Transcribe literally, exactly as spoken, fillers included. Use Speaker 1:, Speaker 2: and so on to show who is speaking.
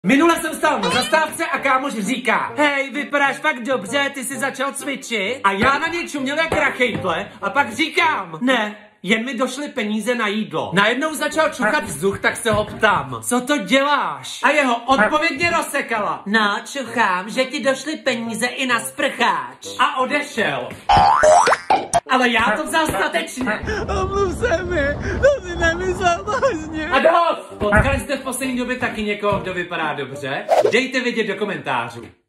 Speaker 1: Minule jsem stál na zastávce a kámoš říká: hej, vypadáš fakt dobře, ty jsi začal cvičit? A já na něj čuměl jak rachejtle a pak říkám: ne, jen mi došly peníze na jídlo. Najednou začal čuchat vzduch, tak se ho ptám: co to děláš? A jeho odpověď mě rozsekala: no, čuchám, že ti došly peníze i na sprcháč. A odešel. Ale já to vzal statečně.
Speaker 2: Omluv se mi, to si nemyslel vážně.
Speaker 1: A dost! Potkali jste v poslední době taky někoho, kdo vypadá dobře? Dejte vědět do komentářů.